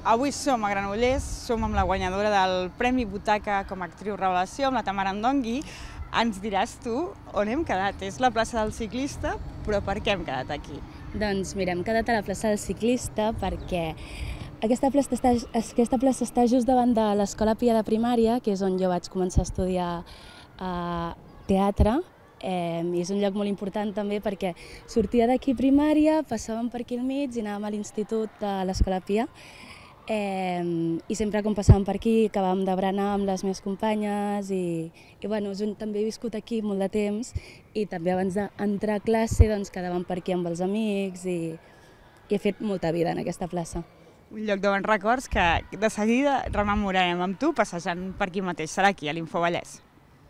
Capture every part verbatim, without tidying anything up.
Avui som a Granollers, som amb la guanyadora del Premi Butaca com a actriu revelació, amb la Tamara Ndongi. Ens diràs tu on hem quedat. És la plaça del Ciclista, però per què hem quedat aquí? Doncs mira, hem quedat a la plaça del Ciclista perquè aquesta plaça està, aquesta plaça està just davant de l'Escola Pia de Primària, que és on jo vaig començar a estudiar eh, teatre. Eh, i és un lloc molt important també perquè sortia d'aquí primària, passàvem per aquí al mig i anàvem a l'institut de l'Escola Pia. Eh, I sempre quan passàvem per aquí acabàvem de berenar amb les meves companyes i, i bueno, també he viscut aquí molt de temps i també abans d'entrar a classe doncs, quedàvem per aquí amb els amics i, i he fet molta vida en aquesta plaça. Un lloc de bons records que de seguida rememorarem amb tu passejant per aquí mateix. Serà aquí, a l'Infovallès.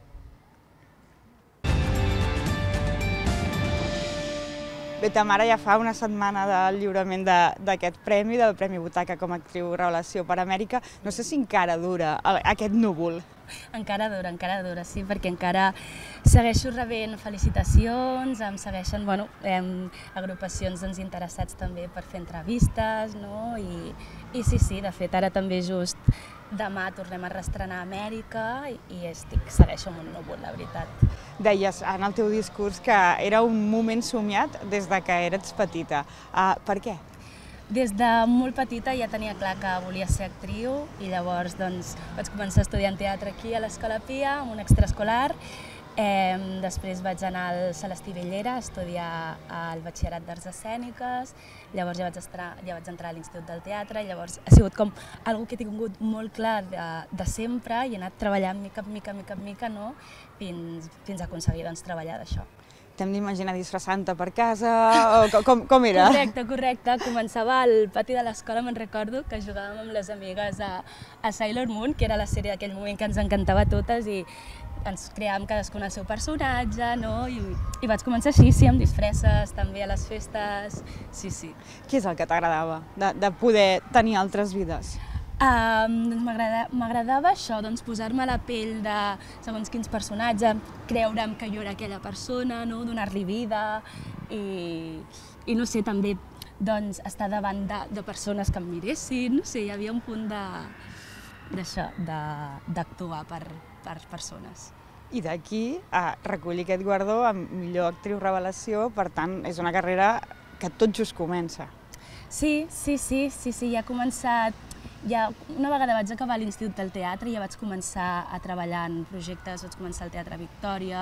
Bé, Tamara, ja fa una setmana del lliurament d'aquest premi, del Premi Butaca com a actriu revelació per Amèrica. No sé si encara dura aquest núvol. Encara dura, encara dura, sí, perquè encara segueixo rebent felicitacions, em segueixen bueno, eh, agrupacions doncs, interessats també per fer entrevistes, no? I, i sí, sí, de fet, ara també just demà tornem a reestrenar a Amèrica i, i estic, segueixo amb un núvol, la veritat. Deies en el teu discurs que era un moment somiat des de que eres petita. Uh, per què? Des de molt petita ja tenia clar que volia ser actriu i llavors doncs, vaig començar a estudiar teatre aquí a l'Escola Pia, amb un extraescolar. Eh, després vaig anar al Celestí Bellera a estudiar al Batxillerat d'Arts Escèniques, llavors ja vaig, estar, ja vaig entrar a l'Institut del Teatre, llavors ha sigut com algo que he tingut molt clar de, de sempre i he anat treballant mica en mica, mica en mica, no? fins, fins a aconseguir doncs, treballar d'això. T'hem d'imaginar disfressant-te per casa, o com, com era? Correcte, correcte. Començava al pati de l'escola, me'n recordo, que jugàvem amb les amigues a, a Sailor Moon, que era la sèrie d'aquell moment que ens encantava a totes, i ens creàvem cadascun el seu personatge, no? I, i vaig començar així, sí, amb disfresses, també a les festes, sí, sí. Què és el que t'agradava, de, de poder tenir altres vides? Um, doncs m'agradava això, doncs, posar-me a la pell de segons quins personatges, creure'm que jo era aquella persona, no? Donar-li vida i, i no sé, també doncs, estar davant de, de persones que em miressin, no sé, hi havia un punt d'això, d'actuar per, per persones. I d'aquí a recollir aquest guardó amb millor actriu revelació, per tant, és una carrera que tot just comença. Sí, sí, sí, sí, sí, ja ha començat. Ja, una vegada vaig acabar a l'Institut del Teatre, ja vaig començar a treballar en projectes, vaig començar al Teatre Victòria,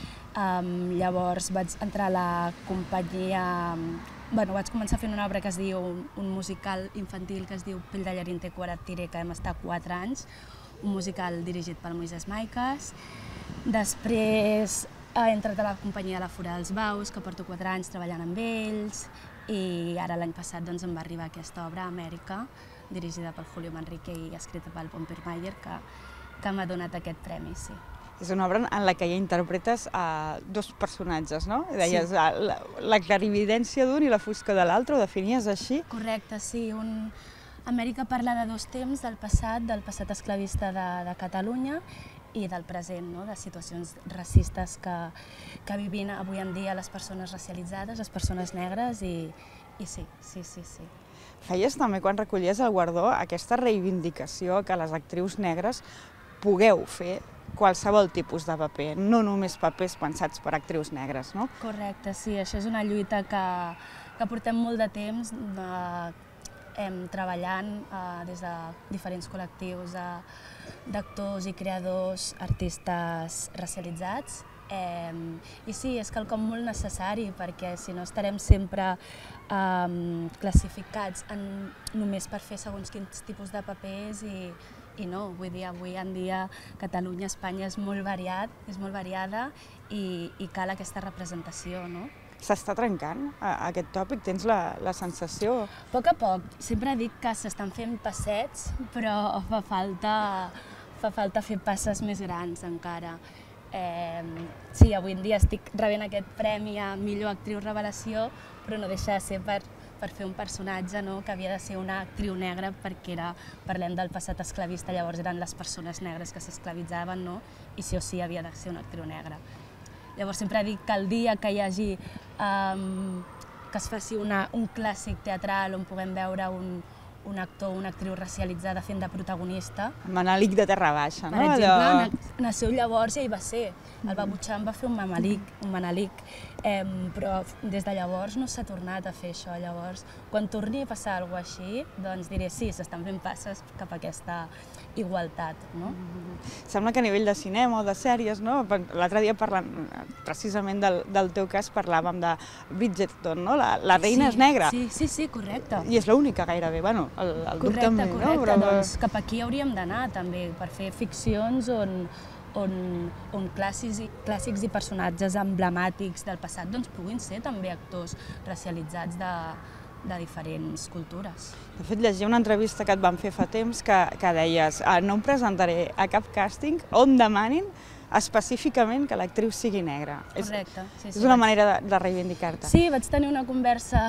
um, llavors vaig entrar a la companyia, bueno, vaig començar fent una obra que es diu, un musical infantil que es diu Pell de Llarín té Tire, que vam estar quatre anys, un musical dirigit pel Moisès Maiques. Després he entrat a la companyia de la Fura dels Baus, que porto quatre anys treballant amb ells, i ara l'any passat doncs, em va arribar aquesta obra, Amèrica, dirigida pel Julio Manrique i escrita pel Pompermayer, que, que m'ha donat aquest premi, sí. És una obra en la que ja interpretes uh, dos personatges, no? Deies sí. uh, la, la clarividència d'un i la fosca de l'altre, ho definies així? Correcte, sí. Un... Amèrica parla de dos temps, del passat, del passat esclavista de, de Catalunya i del present, no? De situacions racistes que, que vivien avui en dia les persones racialitzades, les persones negres, i, i sí, sí, sí, sí. Feies també, quan recollies el guardó, aquesta reivindicació que les actrius negres pugueu fer qualsevol tipus de paper, no només papers pensats per actrius negres, no? Correcte, sí, això és una lluita que, que portem molt de temps de, hem, treballant eh, des de diferents col·lectius d'actors i creadors, artistes racialitzats. Eh, I sí, és quelcom molt necessari perquè si no estarem sempre eh, classificats en, només per fer segons quins tipus de papers i, i no, vull dir, avui en dia Catalunya, Espanya és molt variat, és molt variada i, i cal aquesta representació, no? S'està trencant aquest tòpic? Tens la, la sensació? A poc a poc. Sempre dic que s'estan fent passets, però fa falta, fa falta fer passes més grans encara. Eh, sí, avui en dia estic rebent aquest premi a millor actriu revelació, però no deixa de ser per, per fer un personatge, no? Que havia de ser una actriu negra perquè era, parlem del passat esclavista, llavors eren les persones negres que s'esclavitzaven, no? I sí o sí havia de ser una actriu negra. Llavors sempre dic que el dia que hi hagi, um, que es faci una, un clàssic teatral on puguem veure un, un actor o una actriu racialitzada fent de protagonista. Manelic de Terra Baixa, no? Per exemple, Naseu llavors ja hi va ser. El Babucham va fer un Manelic, un Manelic, eh, però des de llavors no s'ha tornat a fer això. Llavors, quan torni a passar alguna cosa així, doncs diré sí, s'estan fent passes cap a aquesta igualtat, no? Sembla que a nivell de cinema o de sèries, no? L'altre dia parlant precisament del, del teu cas parlàvem de Bridgerton, no? La, la reina sí, és negra. Sí, sí, sí, correcte. I és l'única gairebé, bueno, el, el duc correcte, també, correcte. no? Però... Doncs cap aquí hauríem d'anar també per fer ficcions on, on, on clàssics, i, clàssics i personatges emblemàtics del passat doncs puguin ser també actors racialitzats de, de diferents cultures. De fet, llegia una entrevista que et van fer fa temps que, que deies ah, no em presentaré a cap càsting on demanin específicament que l'actriu sigui negra. Correcte. Sí, sí, és una vaig... manera de, de reivindicar-te. Sí, vaig tenir una conversa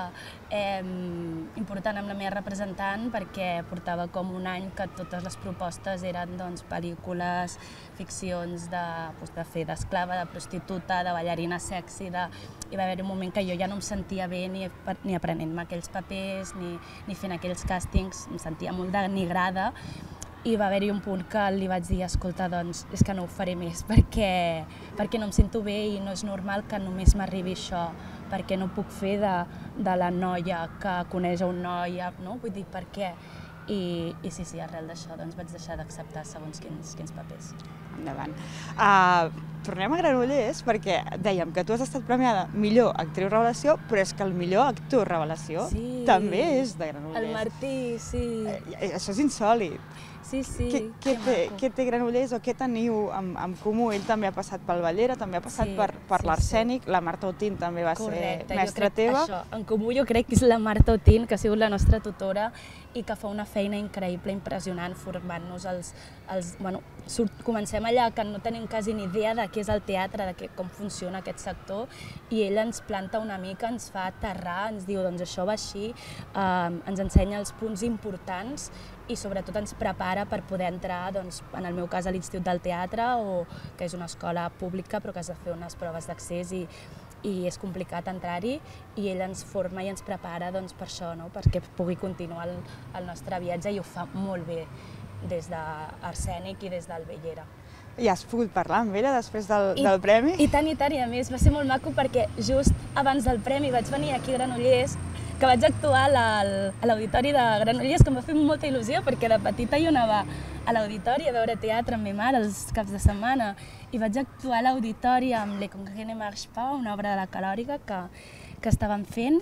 eh, important amb la meva representant perquè portava com un any que totes les propostes eren doncs, pel·lícules, ficcions de, doncs, de fer d'esclava, de prostituta, de ballarina sexy, de... hi va haver un moment que jo ja no em sentia bé ni, ni aprenent-me aquells papers, ni, ni fent aquells càstings, em sentia molt denigrada. I va haver-hi un punt que li vaig dir, escolta, doncs és que no ho faré més perquè, perquè no em sento bé i no és normal que només m'arribi això, perquè no puc fer de, de la noia que coneix un noi, no? Vull dir, per què? I, i sí, sí, arrel d'això doncs vaig deixar d'acceptar segons quins, quins papers. Endavant. Uh, tornem a Granollers perquè dèiem que tu has estat premiada millor actriu revelació, però és que el millor actor revelació sí, també és de Granollers. El Martí, sí. Eh, això és insòlit. Sí, sí, què, què, té, què té Granollers o què teniu en, en comú? Ell també ha passat pel Ballera, també ha passat sí, per, per sí, l'Arsènic, sí. La Marta Otín també va Correcte, ser mestra jo crec, teva. Això, en comú jo crec que és la Marta Otín, que ha sigut la nostra tutora i que fa una feina increïble, impressionant, formant-nos els... els bueno, surt, comencem allà que no tenim quasi ni idea de què és el teatre, de què, com funciona aquest sector, i ell ens planta una mica, ens fa aterrar, ens diu, doncs això va així, eh, ens ensenya els punts importants i sobretot ens prepara per poder entrar, doncs, en el meu cas, a l'Institut del Teatre, o, que és una escola pública però que has de fer unes proves d'accés i, i és complicat entrar-hi, i ell ens forma i ens prepara doncs, per això, no? Perquè pugui continuar el, el nostre viatge, i ho fa molt bé des d'Arsènic i des del Bellera. I has pogut parlar amb ella després del, I, del premi? I tant, i tant, i a més va ser molt maco perquè just abans del premi vaig venir aquí a Granollers, que vaig actuar a l'Auditori de Granollers, que em va fer molta il·lusió perquè de petita jo anava a l'Auditori a veure teatre amb ma mare els caps de setmana, i vaig actuar a l'Auditori amb Le Congrès ne marche pas, una obra de la Calòrica que, que estaven fent,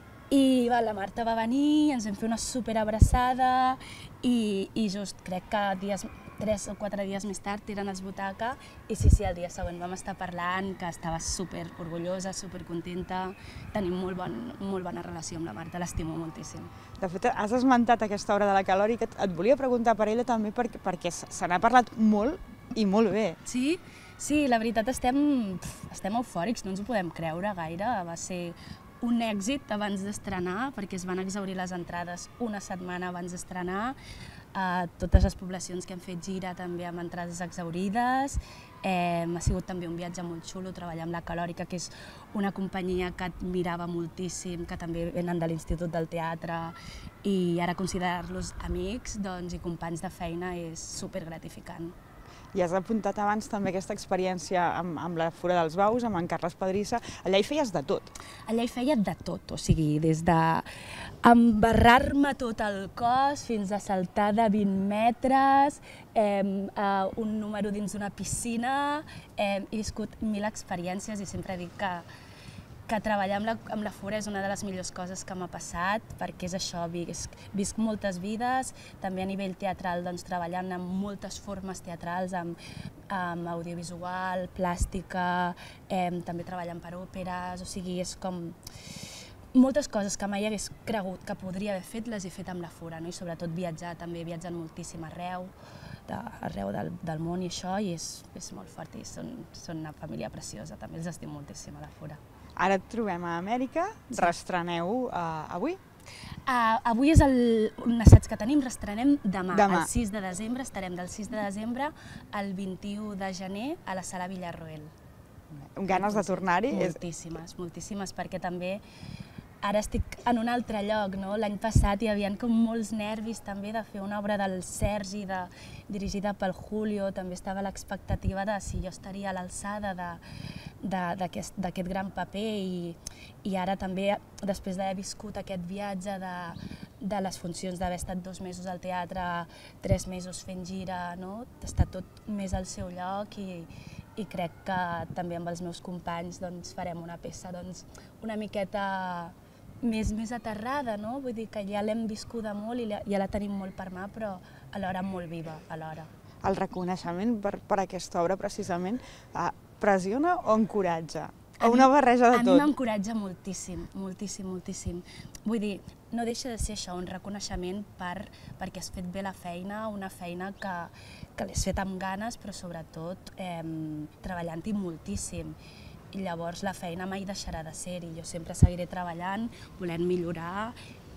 i va, la Marta va venir, ens vam fer una superabraçada i, i just crec que dies, tres o quatre dies més tard eren els Butaca, i sí, sí, el dia següent vam estar parlant, que estava super orgullosa, super contenta, tenim molt, bon, molt bona relació amb la Marta, l'estimo moltíssim. De fet, has esmentat aquesta obra de la Calòrica, et volia preguntar per ella també perquè, perquè se n'ha parlat molt i molt bé. Sí? Sí, la veritat estem, estem eufòrics, no ens ho podem creure gaire, va ser un èxit abans d'estrenar, perquè es van exhaurir les entrades una setmana abans d'estrenar, a totes les poblacions que han fet gira també amb entrades exhaurides. Eh, ha sigut també un viatge molt xulo treballar amb la Calòrica, que és una companyia que admirava moltíssim, que també venen de l'Institut del Teatre, i ara considerar-los amics doncs, i companys de feina és supergratificant. I has apuntat abans també aquesta experiència amb, amb la Fura dels Baus, amb en Carles Pedrissa. Allà hi feies de tot. Allà hi feia de tot, o sigui, des de embarrar-me tot el cos fins a saltar de vint metres, eh, a un número dins d'una piscina. Eh, he viscut mil experiències i sempre dic que que treballar amb la, amb la Fura és una de les millors coses que m'ha passat, perquè és això, visc, visc moltes vides, també a nivell teatral, doncs, treballant amb moltes formes teatrals, amb, amb audiovisual, plàstica, eh, també treballant per òperes, o sigui, és com moltes coses que mai hagués cregut que podria haver fet, les he fet amb la Fura, no? I sobretot viatjar, també viatjant moltíssim arreu, de, arreu del, del món i això, i és, és molt fort, i són, són una família preciosa, també els estim moltíssim a la Fura. Ara et trobem a Amèrica, sí. Restreneu uh, avui? Uh, avui és el, un assaig que tenim, restrenem demà, demà, el sis de desembre, estarem del sis de desembre al vint-i-u de gener a la Sala Villarroel. Ganes de tornar-hi? Moltíssimes, moltíssimes, perquè també ara estic en un altre lloc, no? L'any passat hi havia com molts nervis també de fer una obra del Sergi, de, dirigida pel Julio, també estava l'expectativa de si jo estaria a l'alçada d'aquest gran paper i, i ara també, després d'haver viscut aquest viatge de, de les funcions, d'haver estat dos mesos al teatre, tres mesos fent gira, no? Està tot més al seu lloc i, i crec que també amb els meus companys doncs, farem una peça doncs, una miqueta més, més aterrada, no? Vull dir que ja l'hem viscuda molt i la, ja la tenim molt per mà, però alhora molt viva, alhora. El reconeixement per, per aquesta obra, precisament, eh, pressiona o encoratja? O una barreja de tot? A mi m'encoratja moltíssim, moltíssim, moltíssim. Vull dir, no deixa de ser això, un reconeixement per, perquè has fet bé la feina, una feina que, que l'has fet amb ganes, però sobretot eh, treballant-hi moltíssim. I llavors la feina mai deixarà de ser-hi. Jo sempre seguiré treballant, volent millorar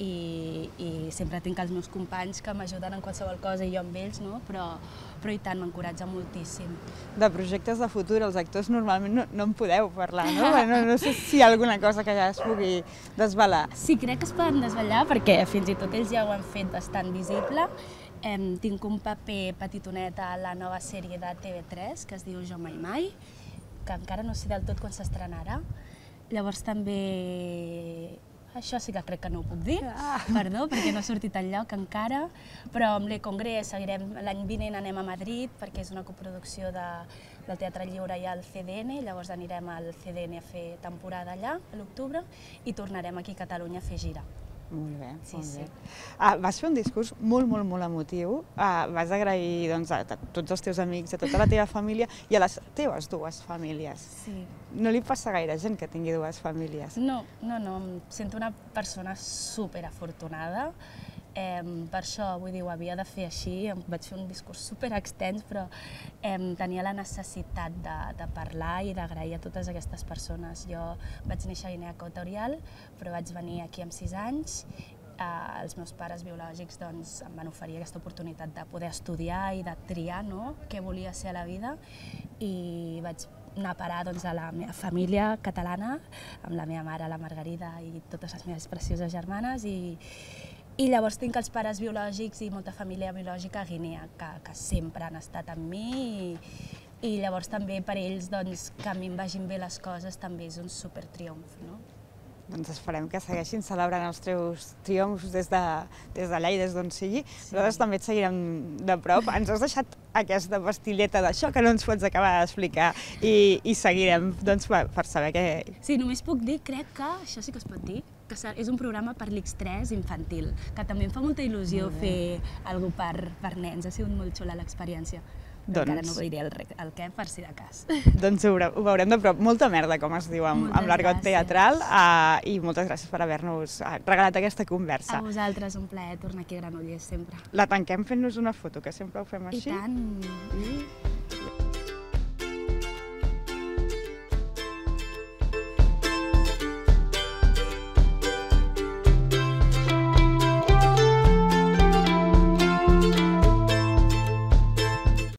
i, i sempre tinc els meus companys que m'ajuden en qualsevol cosa i jo amb ells, no? però, però i tant, m'encoratja moltíssim. De projectes de futur, els actors normalment no, no en podeu parlar, no? Bueno, no sé si hi ha alguna cosa que ja es pugui desvelar. Sí, crec que es poden desvetllar perquè fins i tot ells ja ho han fet bastant visible. Eh, tinc un paper petitonet a la nova sèrie de T V tres que es diu Jo Mai Mai, que encara no sé del tot quan s'estrenarà. Llavors també... Això sí que crec que no ho puc dir, ah. perdó, perquè no ha sortit enlloc encara, però amb l'E Congrés seguirem, l'any vinent anem a Madrid, perquè és una coproducció de, del Teatre Lliure i el C D N, llavors anirem al C D N a fer temporada allà, a l'octubre, i tornarem aquí a Catalunya a fer gira. Molt bé, sí, molt sí. bé. Ah, vas fer un discurs molt, molt, molt emotiu. Ah, vas agrair doncs, a tots els teus amics, a tota la teva família i a les teves dues famílies. Sí. No li passa gaire gent que tingui dues famílies. No, no, no. Em sento una persona superafortunada. Eh, per això, vull dir, ho havia de fer així. Em vaig fer un discurs superextens, però eh, tenia la necessitat de, de parlar i d'agrair a totes aquestes persones. Jo vaig néixer a Guinea Equatorial, però vaig venir aquí amb sis anys. Eh, els meus pares biològics doncs, em van oferir aquesta oportunitat de poder estudiar i de triar, no?, què volia ser a la vida. I vaig anar a parar doncs, a la meva família catalana, amb la meva mare, la Margarida, i totes les meves precioses germanes. I, I llavors tinc els pares biològics i molta família biològica a Guinea, que, que sempre han estat amb mi, i, i llavors també per ells doncs, que a mi em vagin bé les coses també és un supertriomf, no? Doncs esperem que segueixin celebrant els teus triomfs des d'allà de, des i des d'on sigui. Sí. Nosaltres també et seguirem de prop. Ens has deixat aquesta pastilleta d'això que no ens pots acabar d'explicar i, i seguirem doncs, per, per saber què... Sí, només puc dir, crec que, això sí que es pot dir, que és un programa per l'X tres infantil, que també em fa molta il·lusió fer alguna cosa per, per nens. Ha sigut molt xula l'experiència. Doncs... Encara no diré el, el què, per si de cas. Doncs ho, ho veurem de prop. Molta merda, com es diu amb, amb l'argot teatral, uh, i moltes gràcies per haver-nos regalat aquesta conversa. A vosaltres, un plaer tornar aquí a Granollers, sempre. La tanquem fent-nos una foto, que sempre ho fem així. I tant! I...